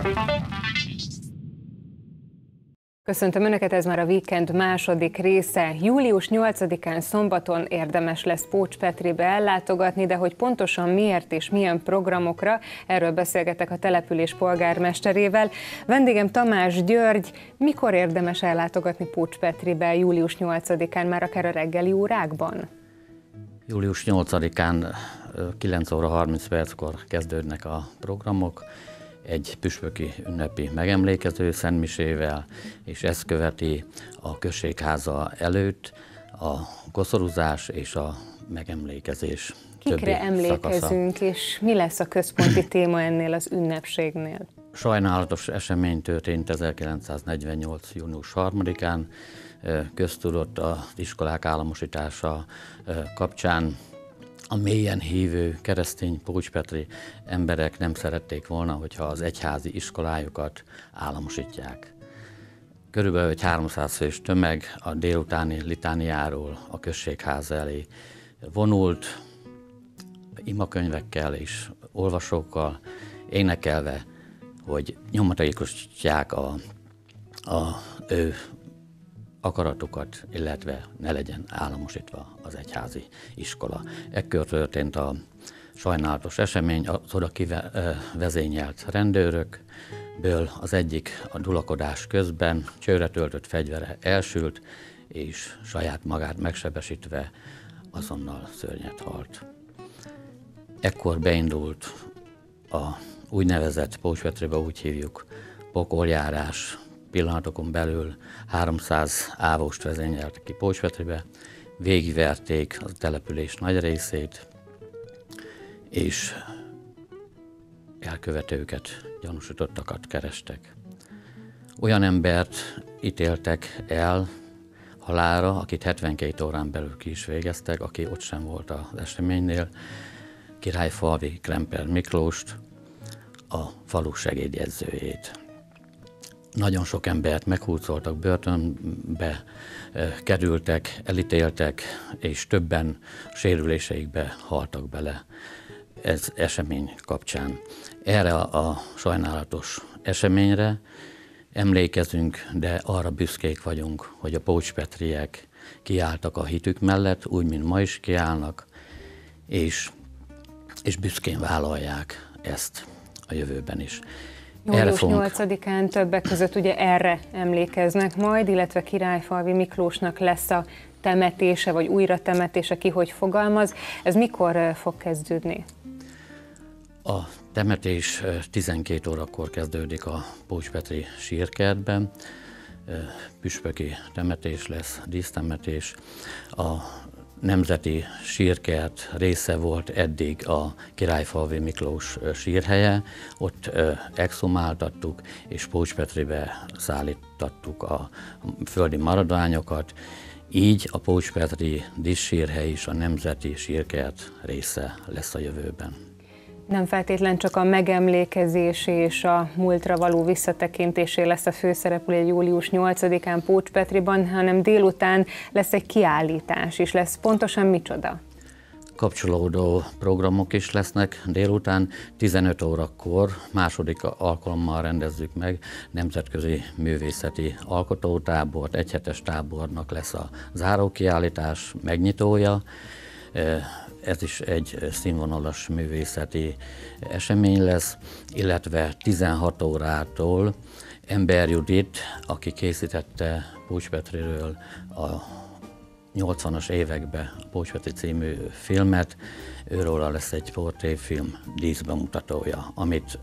Köszöntöm Önöket, ez már a Weekend második része. Július 8-án szombaton érdemes lesz Pócs-Petribe ellátogatni, de hogy pontosan miért és milyen programokra, erről beszélgetek a település polgármesterével. Vendégem Tamás György. Mikor érdemes ellátogatni Pócs-Petribe július 8-án, már akár a reggeli órákban? Július 8-án 9 óra 30 perckor kezdődnek a programok, egy püspöki ünnepi megemlékező szentmisével, és ezt követi a községháza előtt a koszorúzás és a megemlékezés. Kikre emlékezünk, szakasza. És mi lesz a központi téma ennél az ünnepségnél? Sajnálatos esemény történt 1948. június 3-án, köztudott az iskolák államosítása kapcsán. A mélyen hívő keresztény pócspetri emberek nem szerették volna, hogyha az egyházi iskolájukat államosítják. Körülbelül egy 300 fős tömeg a délutáni litániáról a községház elé vonult, imakönyvekkel és olvasókkal, énekelve, hogy nyomatékosítják a ő akaratukat, illetve ne legyen államosítva az egyházi iskola. Ekkor történt a sajnálatos esemény, az oda kivezényelt rendőrökből az egyik a dulakodás közben csőre töltött fegyvere elsült, és saját magát megsebesítve azonnal szörnyet halt. Ekkor beindult a úgynevezett, Pócs-Petribe úgy hívjuk, pokoljárás. Pillanatokon belül 300 ávost vezényeltek ki Pócs-Petribe, végigverték a település nagy részét, és elkövetőket, gyanúsítottakat kerestek. Olyan embert ítéltek el halálra, akit 72 órán belül ki is végeztek, aki ott sem volt az eseménynél, Királyfalvi Kremper Miklóst, a falu segédjegyzőjét. Nagyon sok embert meghurcoltak, börtönbe kerültek, elítéltek, és többen sérüléseikbe haltak bele ez esemény kapcsán. Erre a sajnálatos eseményre emlékezünk, de arra büszkék vagyunk, hogy a pócspetriek kiálltak a hitük mellett, úgy, mint ma is kiállnak, és büszkén vállalják ezt a jövőben is. Július 8-án többek között ugye erre emlékeznek majd, illetve Királyfalvi Miklósnak lesz a temetése, vagy újra temetése, ki hogy fogalmaz. Ez mikor fog kezdődni? A temetés 12 órakor kezdődik a Pócs-Petri sírkertben. Püspöki temetés lesz, dísztemetés. A nemzeti sírkert része volt eddig a Királyfalvi Miklós sírhelye, ott exhumáltattuk, és Pócs-Petribe szállítottuk a földi maradványokat, így a Pócs-Petri díszsírhely is a nemzeti sírkert része lesz a jövőben. Nem feltétlen csak a megemlékezés és a múltra való visszatekintésé lesz a főszereplő július 8-án Pócs-Petriban, hanem délután lesz egy kiállítás is. Lesz pontosan micsoda? Kapcsolódó programok is lesznek délután. 15 órakor második alkalommal rendezzük meg nemzetközi művészeti alkotótábort, egyhetes tábornak lesz a zárókiállítás megnyitója. Ez is egy színvonalas művészeti esemény lesz, illetve 16 órától Ember Judit, aki készítette Pócs-Petriről a 80-as években a Pócs-Petri című filmet, őróla lesz egy portréfilm díszbemutatója, amit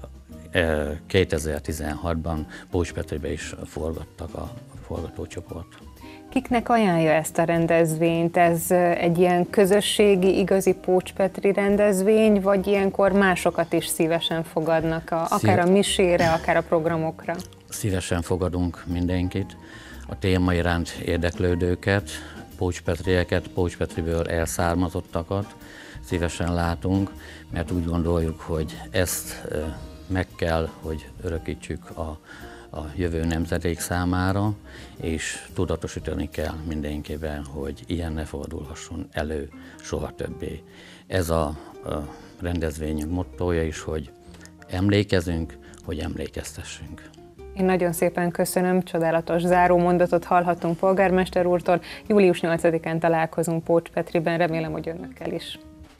2016-ban Pócs-Petribe is forgattak a forgatócsoport. Kiknek ajánlja ezt a rendezvényt? Ez egy ilyen közösségi, igazi Pócs-Petri rendezvény, vagy ilyenkor másokat is szívesen fogadnak, akár a misére, akár a programokra? Szívesen fogadunk mindenkit, a téma iránt érdeklődőket, pócspetrieket, Pócs-Petriből elszármazottakat szívesen látunk, mert úgy gondoljuk, hogy ezt meg kell, hogy örökítsük a jövő nemzedék számára, és tudatosítani kell mindenkiben, hogy ilyen ne fordulhasson elő soha többé. Ez a rendezvényünk mottója is, hogy emlékezünk, hogy emlékeztessünk. Én nagyon szépen köszönöm, csodálatos zárómondatot hallhattunk polgármester úrtól. Július 8-án találkozunk Pócs Petriben, remélem, hogy önökkel is.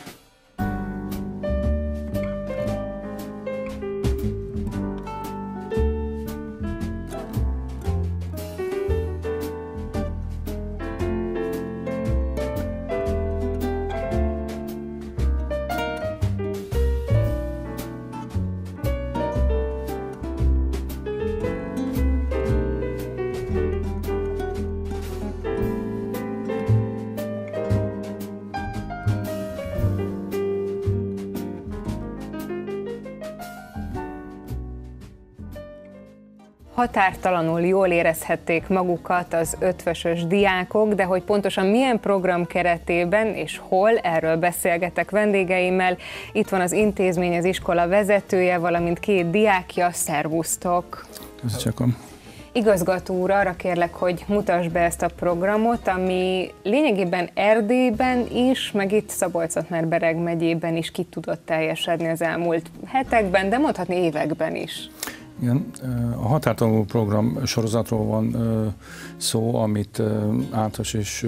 Határtalanul jól érezhették magukat az ötvösös diákok, de hogy pontosan milyen program keretében és hol, erről beszélgetek vendégeimmel. Itt van az intézmény, az iskola vezetője, valamint 2 diákja. Szervusztok! Köszönöm. Igazgató úr, arra kérlek, hogy mutasd be ezt a programot, ami lényegében Erdélyben is, meg itt Szabolcs-Szatmár-Bereg megyében is ki tudott teljesedni az elmúlt hetekben, de mondhatni években is. Igen, a határtalanul program sorozatról van szó, amit általános és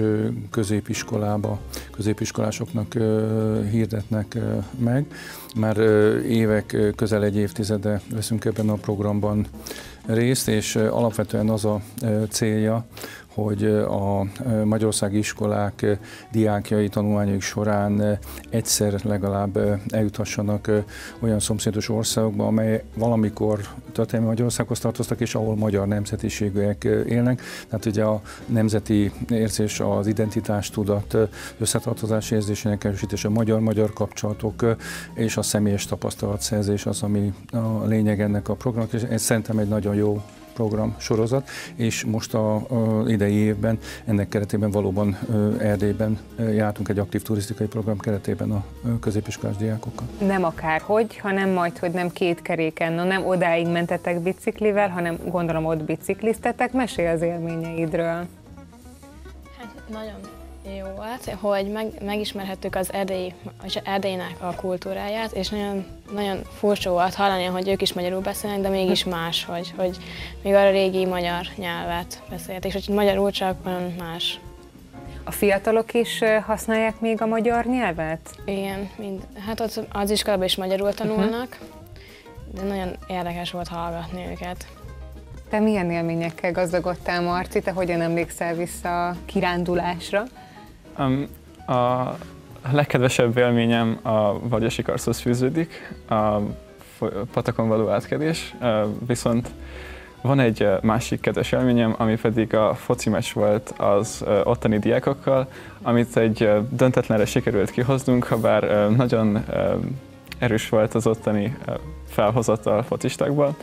középiskolásoknak hirdetnek meg. Már évek, közel egy évtizede veszünk ebben a programban részt, és alapvetően az a célja, hogy a magyarországi iskolák diákjai tanulmányaik során egyszer legalább eljuthassanak olyan szomszédos országokba, amely valamikor történelmi Magyarországhoz tartoztak, és ahol magyar nemzetiségűek élnek. Tehát ugye a nemzeti érzés, az identitástudat, összetartozás érzésének erősítése, magyar-magyar kapcsolatok és a személyes tapasztalatszerzés az, ami a lényeg ennek a programnak, és ez szerintem egy nagyon jó program sorozat, és most az idei évben ennek keretében valóban Erdélyben jártunk egy aktív turisztikai program keretében a középiskolás diákokkal. Nem akárhogy, hanem majd, hogy nem 2 keréken, nem odáig mentetek biciklivel, hanem gondolom ott bicikliztetek. Mesélj az élményeidről. Hát nagyon jó volt, hogy megismerhettük az Erdélynek a kultúráját, és nagyon furcsa volt hallani, hogy ők is magyarul beszélnek, de mégis más, hogy még a régi magyar nyelvet beszélt, és hogy magyarul csak más. A fiatalok is használják még a magyar nyelvet? Igen, hát ott az iskolában is magyarul tanulnak, de nagyon érdekes volt hallgatni őket. Te milyen élményekkel gazdagodtál, Marci? Te hogyan emlékszel vissza a kirándulásra? A legkedvesebb élményem a Vargyasi Karszhoz fűződik, a patakon való átkelés, viszont van egy másik kedves élményem, ami pedig a foci meccs volt az ottani diákokkal, amit egy döntetlenre sikerült kihoznunk, habár nagyon erős volt az ottani felhozatal focistákból.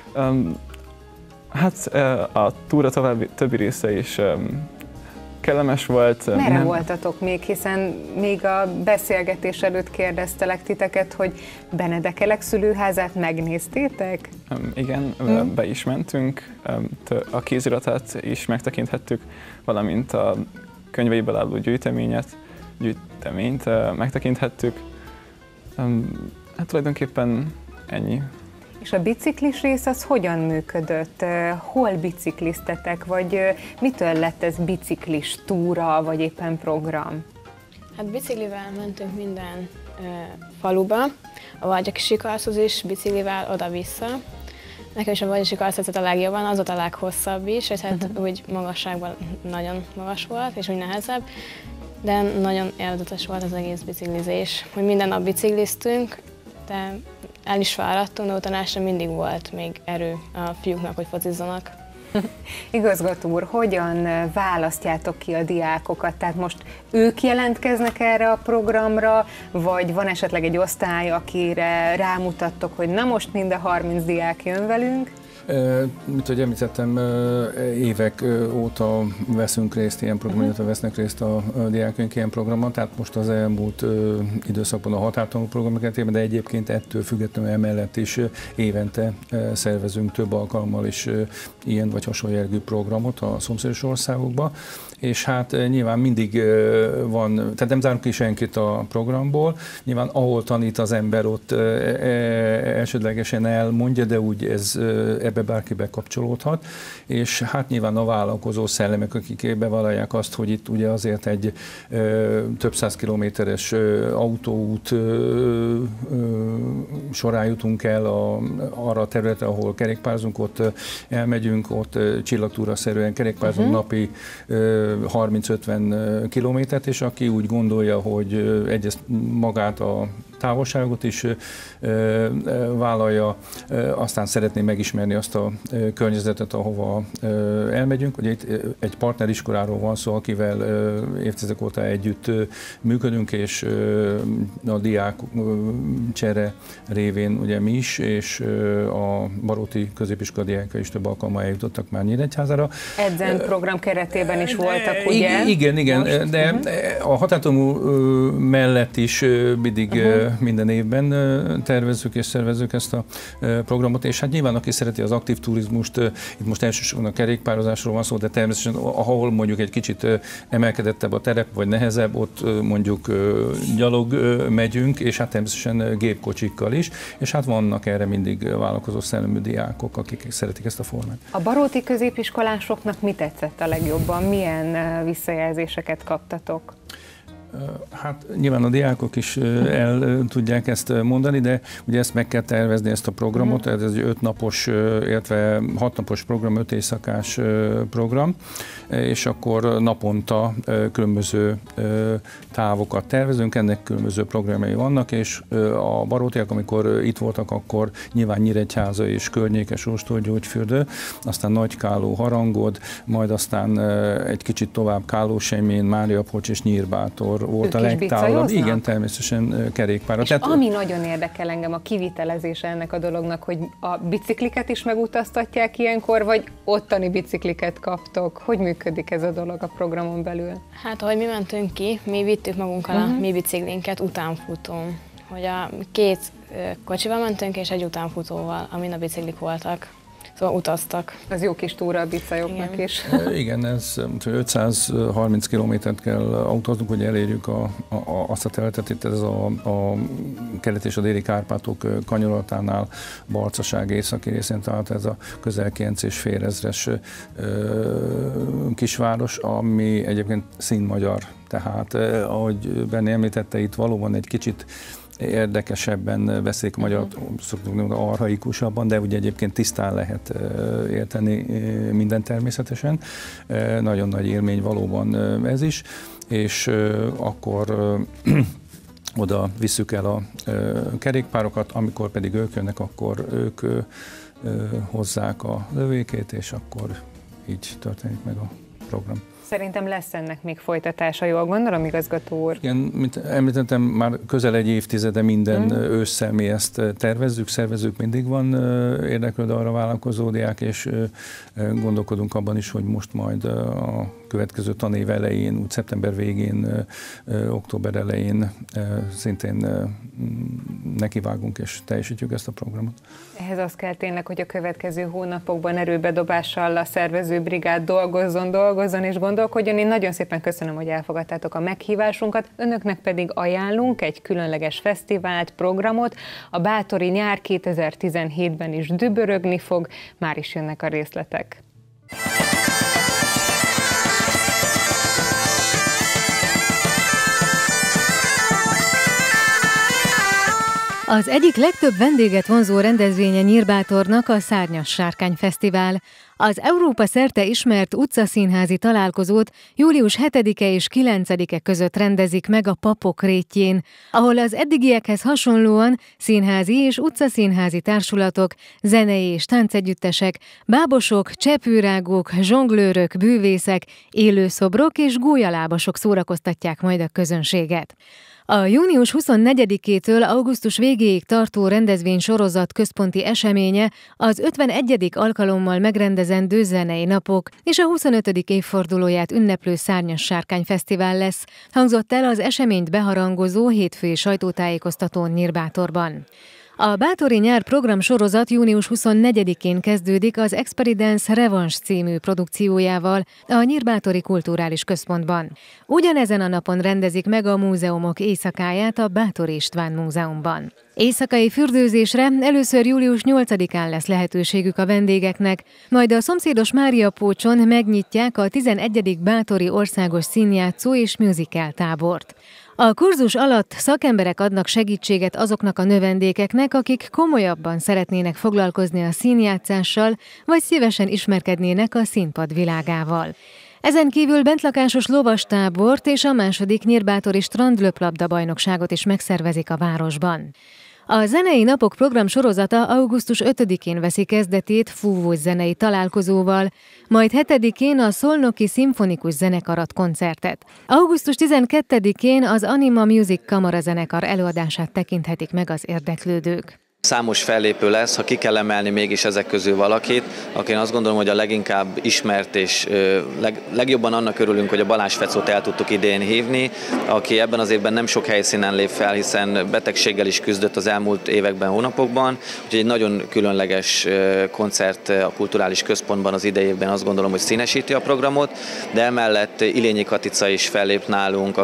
Hát a túra többi része is kellemes volt. Merre voltatok még, hiszen még a beszélgetés előtt kérdeztelek titeket, hogy Benedekelek szülőházát megnéztétek? Igen, be is mentünk, a kéziratát is megtekinthettük, valamint a könyveiből álló gyűjteményt megtekinthettük. Hát tulajdonképpen ennyi. És a biciklis rész az hogyan működött? Hol bicikliztetek, vagy mitől lett ez biciklis túra, vagy éppen program? Hát biciklivel mentünk minden faluba, a Vargyasi Karszhoz is biciklivel oda-vissza. Nekem is a Vargyasi Karsz tetszett a legjobban, az ott a leghosszabb is, és hát úgy magasságban nagyon magas volt, és úgy nehezebb. De nagyon élvezetes volt az egész biciklizés, hogy minden nap bicikliztünk, de el is fáradtunk, de utána sem mindig volt még erő a fiúknak, hogy focizzanak. Igazgató úr, hogyan választjátok ki a diákokat? Tehát most ők jelentkeznek erre a programra, vagy van esetleg egy osztály, akire rámutattok, hogy na most mind a 30 diák jön velünk? Mint hogy említettem, évek óta veszünk részt ilyen programon, illetve vesznek részt a diákjaink ilyen programon, tehát most az elmúlt időszakban a határtalanul program keretében, de egyébként ettől függetlenül emellett is évente szervezünk több alkalommal is ilyen vagy hasonló jellegű programot a szomszédos országokba, és hát nyilván mindig van, tehát nem zárunk ki senkit a programból, nyilván ahol tanít az ember, ott elsődlegesen elmondja, de úgy ebbe bárki bekapcsolódhat, és hát nyilván a vállalkozó szellemek, akik bevallják azt, hogy itt ugye azért egy több száz kilométeres autóút során jutunk el arra a területre, ahol kerékpározunk, ott elmegyünk, ott csillagtúraszerűen kerékpározunk napi 30-50 kilométert, és aki úgy gondolja, hogy egyrészt magát a távolságot is vállalja, aztán szeretné megismerni azt a környezetet, ahova elmegyünk. Ugye itt egy partneriskoláról van szó, akivel évtizedek óta együtt működünk, és a diák csere révén ugye mi is, és a Baróti középiskola diákai is több alkalommal eljutottak már Nyíregyházára. Edzen program keretében is voltak, ugye? Igen, most? De a határtalanul mellett is mindig minden évben tervezzük és szervezzük ezt a programot, és hát nyilván aki szereti az aktív turizmust, itt most elsősorban a kerékpározásról van szó, de természetesen ahol mondjuk egy kicsit emelkedettebb a terep, vagy nehezebb, ott mondjuk gyalog megyünk, és hát természetesen gépkocsikkal is, és hát vannak erre mindig vállalkozó szellemű diákok, akik szeretik ezt a formát. A baróti középiskolásoknak mi tetszett a legjobban? Milyen visszajelzéseket kaptatok? Hát nyilván a diákok is el tudják ezt mondani, de ugye ezt meg kell tervezni, ezt a programot, ez egy 5 napos, illetve 6 napos program, 5 éjszakás program, és akkor naponta különböző távokat tervezünk, ennek különböző programjai vannak, és a barótiak, amikor itt voltak, akkor nyilván Nyíregyháza és környéke, Sóstól, Gyógyfürdő, aztán Nagykáló, Harangod, majd aztán egy kicsit tovább Kálósemjén, Máriapocs és Nyírbátor volt a legtávolabb. Igen, természetesen kerékpára. És tehát, ami nagyon érdekel engem, a kivitelezése ennek a dolognak, hogy a bicikliket is megutaztatják ilyenkor, vagy ottani bicikliket kaptok? Hogy működik ez a dolog a programon belül? Hát, ahogy mi mentünk ki, mi vittük magunkkal a mi biciklinket utánfutón. Hogy a 2 kocsival mentünk, és egy utánfutóval, amin a biciklik voltak. Szóval utaztak. Az jó kis túra a bicajoknak is. Igen, ez 530 kilométert kell autóznunk, hogy elérjük azt a területet, itt ez a kelet és a déli Kárpátok kanyaratánál, Barcaság északi részén, tehát ez a közel 9,5 ezres kisváros, ami egyébként színmagyar. Tehát, ahogy Benni említette, itt valóban egy kicsit érdekesebben veszik magyar, szoktunk mondani, archaikusabban, de ugye egyébként tisztán lehet érteni minden természetesen. Nagyon nagy élmény valóban ez is, és akkor oda visszük el a kerékpárokat, amikor pedig ők jönnek, akkor ők hozzák a lövékét, és akkor így történik meg a program. Szerintem lesz ennek még folytatása, jól gondolom, igazgató úr? Igen, mint említettem, már közel egy évtizede minden ősszel mi ezt tervezzük, szervezzük, mindig van érdeklődő arra vállalkozó diák, és gondolkodunk abban is, hogy most majd a következő tanév elején, úgy szeptember végén, október elején szintén nekivágunk és teljesítjük ezt a programot. Ehhez az kell tényleg, hogy a következő hónapokban erőbedobással a szervezőbrigád dolgozzon és gondolkodjon. Én nagyon szépen köszönöm, hogy elfogadtátok a meghívásunkat, önöknek pedig ajánlunk egy különleges fesztivált, programot. A Bátori nyár 2017-ben is dübörögni fog, már is jönnek a részletek. Az egyik legtöbb vendéget vonzó rendezvénye Nyírbátornak a Szárnyas Sárkány Fesztivál. Az Európa szerte ismert utcaszínházi találkozót július 7-e és 9-e között rendezik meg a Papok rétjén, ahol az eddigiekhez hasonlóan színházi és utcaszínházi társulatok, zenei és táncegyüttesek, bábosok, cseppőrágók, zsonglőrök, bűvészek, élőszobrok és gólyalábasok szórakoztatják majd a közönséget. A június 24-től augusztus végéig tartó rendezvénysorozat központi eseménye az 51. alkalommal megrendezendő zenei napok és a 25. évfordulóját ünneplő Szárnyas Sárkány Fesztivál lesz, hangzott el az eseményt beharangozó hétfői sajtótájékoztatón Nyírbátorban. A Bátori nyár programsorozat június 24-én kezdődik az Experience Revanche című produkciójával a Nyírbátori Kulturális Központban. Ugyanezen a napon rendezik meg a múzeumok éjszakáját a Bátori István Múzeumban. Éjszakai fürdőzésre először július 8-án lesz lehetőségük a vendégeknek, majd a szomszédos Máriapócson megnyitják a 11. Bátori Országos Színjátszó és Musical tábort. A kurzus alatt szakemberek adnak segítséget azoknak a növendékeknek, akik komolyabban szeretnének foglalkozni a színjátszással, vagy szívesen ismerkednének a színpad világával. Ezen kívül bentlakásos lovastábort és a második nyírbátori strandlöplabda bajnokságot is megszervezik a városban. A zenei napok programsorozata augusztus 5-én veszi kezdetét fúvós zenei találkozóval, majd 7-én a Szolnoki Szimfonikus Zenekar ad koncertet. Augusztus 12-én az Anima Music kamarazenekar előadását tekinthetik meg az érdeklődők. Számos fellépő lesz, ha ki kell emelni mégis ezek közül valakit, akin azt gondolom, hogy a leginkább ismert és legjobban annak örülünk, hogy a Balázs Fecót el tudtuk idén hívni, aki ebben az évben nem sok helyszínen lép fel, hiszen betegséggel is küzdött az elmúlt években, hónapokban, úgyhogy egy nagyon különleges koncert a Kulturális Központban az idejében, azt gondolom, hogy színesíti a programot, de emellett Ilényi Katica is fellép nálunk,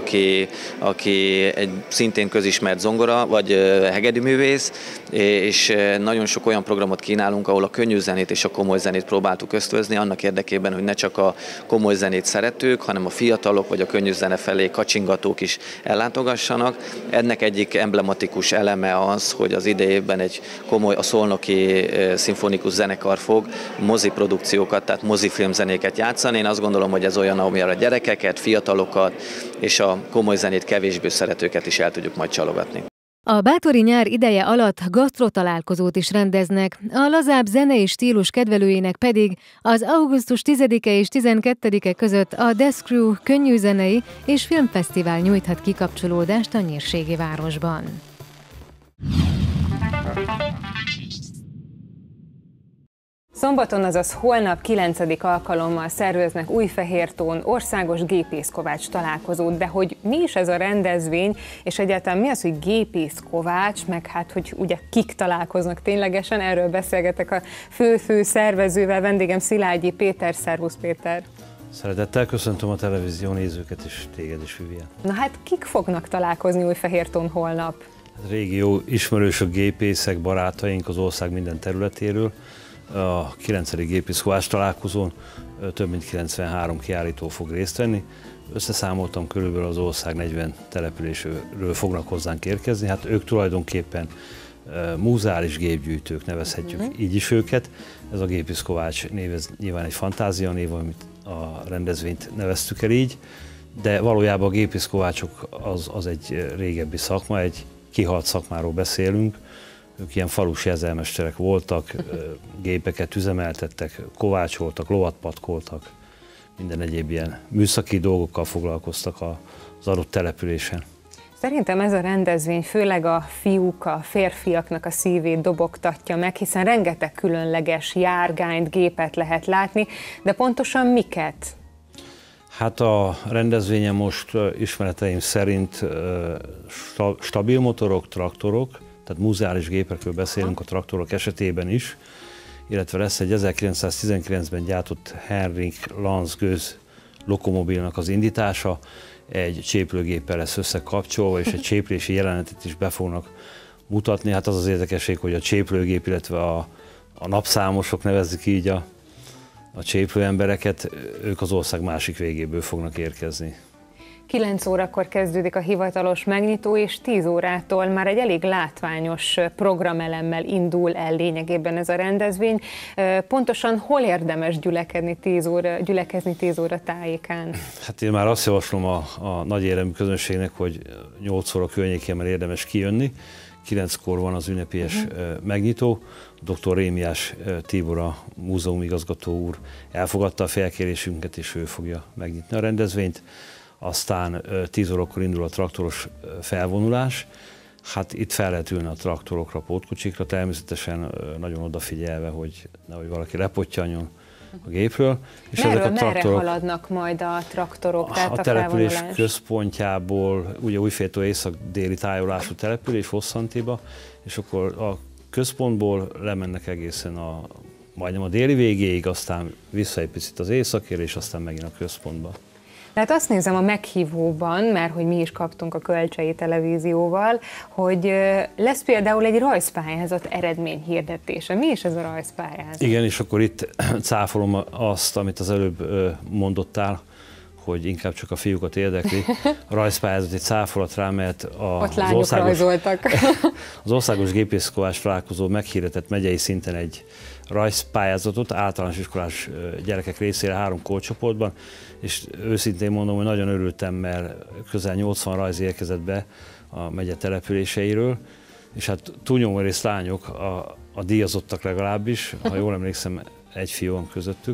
aki egy szintén közismert zongora, vagy hegedűművész, és nagyon sok olyan programot kínálunk, ahol a könnyű zenét és a komoly zenét próbáltuk ösztönözni, annak érdekében, hogy ne csak a komoly zenét szeretők, hanem a fiatalok vagy a könnyű zene felé kacsingatók is ellátogassanak. Ennek egyik emblematikus eleme az, hogy az idejében egy komoly, a Szolnoki Szimfonikus Zenekar fog moziprodukciókat, tehát mozifilmzenéket játszani. Én azt gondolom, hogy ez olyan, amire a gyerekeket, fiatalokat és a komoly zenét kevésbé szeretőket is el tudjuk majd csalogatni. A Bátori nyár ideje alatt gasztrotalálkozót is rendeznek, a lazább zenei stílus kedvelőinek pedig az augusztus 10-e és 12-e között a Death Crew könnyűzenei és filmfesztivál nyújthat kikapcsolódást a nyírségi városban. Szombaton, azaz holnap 9. alkalommal szerveznek Újfehértón országos gépészkovács találkozót, de hogy mi is ez a rendezvény, és egyáltalán mi az, hogy gépészkovács, meg hát, hogy ugye kik találkoznak ténylegesen, erről beszélgetek a fő szervezővel, vendégem Szilágyi Péter. Szervusz Péter! Szeretettel köszöntöm a televízió nézőket, és téged is, Vivian. Na hát kik fognak találkozni Újfehértón holnap? Régi jó ismerősök, gépészek, barátaink az ország minden területéről. A 9. gépészkovács találkozón több mint 93 kiállító fog részt venni. Összeszámoltam, körülbelül az ország 40 településről fognak hozzánk érkezni. Hát ők tulajdonképpen múzeális gépgyűjtők, nevezhetjük így is őket. Ez a gépészkovács név, ez nyilván egy fantázia név, amit a rendezvényt neveztük el így, de valójában a gépészkovácsok az egy régebbi szakma, egy kihalt szakmáról beszélünk. Ők ilyen falusi ezelmesterek voltak, gépeket üzemeltettek, kovácsoltak, lovat patkoltak, minden egyéb ilyen műszaki dolgokkal foglalkoztak az adott településen. Szerintem ez a rendezvény főleg a fiúk, a férfiaknak a szívét dobogtatja meg, hiszen rengeteg különleges járgányt, gépet lehet látni, de pontosan miket? Hát a rendezvényen most ismereteim szerint stabil motorok, traktorok, tehát múzeális gépekről beszélünk a traktorok esetében is, illetve lesz egy 1919-ben gyártott Henrik Lanz gőz lokomobilnak az indítása, egy cséplőgéppel lesz összekapcsolva, és egy cséplési jelenetet is be fognak mutatni. Hát az az érdekesség, hogy a cséplőgép, illetve a napszámosok, nevezzük így a cséplőembereket, ők az ország másik végéből fognak érkezni. 9 órakor kezdődik a hivatalos megnyitó, és 10 órától már egy elég látványos programelemmel indul el lényegében ez a rendezvény. Pontosan hol érdemes gyülekezni 10 óra tájékán? Hát én már azt javaslom a nagy éremű közönségnek, hogy 8 óra környékén már érdemes kijönni. 9-kor van az ünnepélyes megnyitó. Dr. Rémiás Tibor, a múzeumigazgató úr elfogadta a felkérésünket, és ő fogja megnyitni a rendezvényt. aztán 10 órakor indul a traktoros felvonulás. Hát itt fel lehet ülni a traktorokra, pótkocsikra, természetesen nagyon odafigyelve, hogy nehogy valaki lepottyanjon a gépről. És merre haladnak majd a traktorok? Tehát a település központjából, ugye Újfétől észak-déli tájolású település, Hosszantiba, és akkor a központból lemennek egészen majdnem a déli végéig, aztán vissza egy picit az északére, és aztán megint a központba. Tehát azt nézem a meghívóban, mert hogy mi is kaptunk a Kölcsei Televízióval, hogy lesz például egy rajzpályázat eredményhirdetése. Mi is ez a rajzpályázat? Igen, és akkor itt cáfolom azt, amit az előbb mondott,ál, hogy inkább csak a fiúkat érdekli. A rajzpályázat egy cáfolat rá, mert az országos gépészkovás találkozó meghirdetett megyei szinten egy rajzpályázatot általános iskolás gyerekek részére 3 korcsoportban, és őszintén mondom, hogy nagyon örültem, mert közel 80 rajz érkezett be a megye településeiről, és hát túlnyomó rész lányok, a díjazottak legalábbis, ha jól emlékszem, egy fiú van közöttük,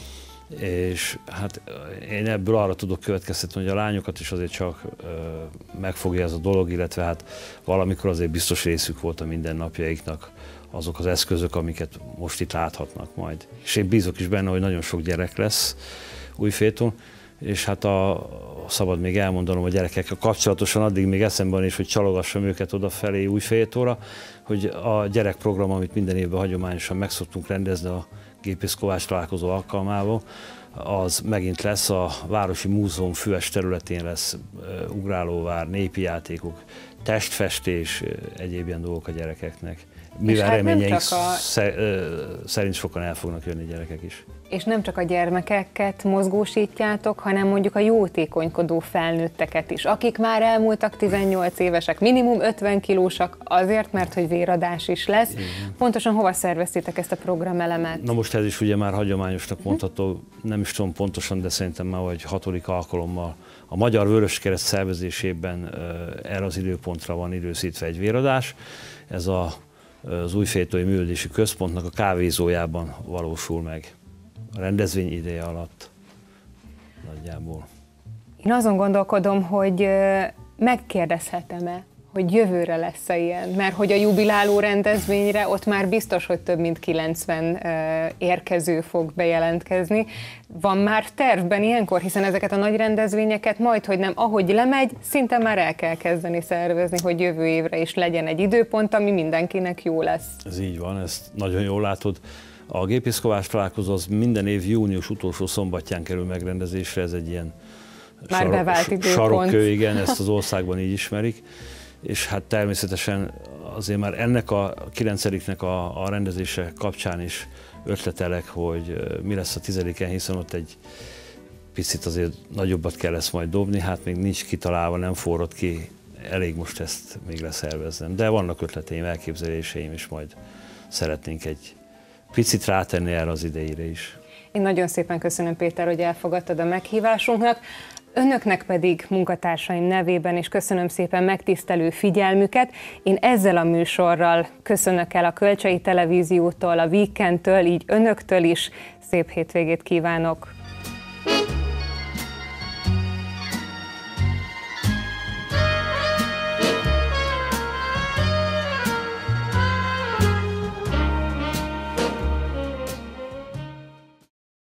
és hát én ebből arra tudok következtetni, hogy a lányokat is azért csak megfogja ez a dolog, illetve hát valamikor azért biztos részük volt a mindennapjaiknak azok az eszközök, amiket most itt láthatnak majd. És én bízok is benne, hogy nagyon sok gyerek lesz Újféton, és hát szabad még elmondanom a gyerekekkel kapcsolatosan, addig még eszembe van is, hogy csalogassam őket odafelé Újfétóra, hogy a gyerekprogram, amit minden évben hagyományosan meg szoktunk rendezni a gépészkovás találkozó alkalmával, az megint lesz a Városi Múzeum Füves területén lesz ugrálóvár, népi játékok, testfestés, egyéb ilyen dolgok a gyerekeknek. Mivel hát reményeink szerint sokan el fognak jönni gyerekek is. És nem csak a gyermekeket mozgósítjátok, hanem mondjuk a jótékonykodó felnőtteket is, akik már elmúltak 18 évesek, minimum 50 kilósak, azért, mert hogy véradás is lesz. Igen. Pontosan hova szerveztétek ezt a programelemet? Na most ez is ugye már hagyományosnak mondható, nem is tudom pontosan, de szerintem már vagy 6. alkalommal a Magyar Vöröskereszt szervezésében erre az időpontra van időszítve egy véradás. Ez az Újfétói Művelődési Központnak a kávézójában valósul meg a rendezvény ideje alatt nagyjából. Én azon gondolkodom, hogy megkérdezhetem-e, hogy jövőre lesz-e ilyen, mert hogy a jubiláló rendezvényre ott már biztos, hogy több mint 90 érkező fog bejelentkezni. Van már tervben ilyenkor, hiszen ezeket a nagy rendezvényeket majd, hogy nem, ahogy lemegy, szinte már el kell kezdeni szervezni, hogy jövő évre is legyen egy időpont, ami mindenkinek jó lesz. Ez így van, ezt nagyon jól látod. A gépészkovás találkozó az minden év június utolsó szombatján kerül megrendezésre, ez egy ilyen sarokkő, igen, ezt az országban így ismerik. És hát természetesen azért már ennek a 9-nek a rendezése kapcsán is ötletelek, hogy mi lesz a 10-en, hiszen ott egy picit azért nagyobbat kell ezt majd dobni, hát még nincs kitalálva, nem forrott ki, elég most ezt még leszerveznem. De vannak ötleteim, elképzeléseim, és majd szeretnénk egy picit rátenni erre az idejére is. Én nagyon szépen köszönöm, Péter, hogy elfogadtad a meghívásunknak. Önöknek pedig munkatársaim nevében is köszönöm szépen megtisztelő figyelmüket. Én ezzel a műsorral köszönök el a Kölcsei Televíziótól, a Weekendtől, így önöktől is. Szép hétvégét kívánok!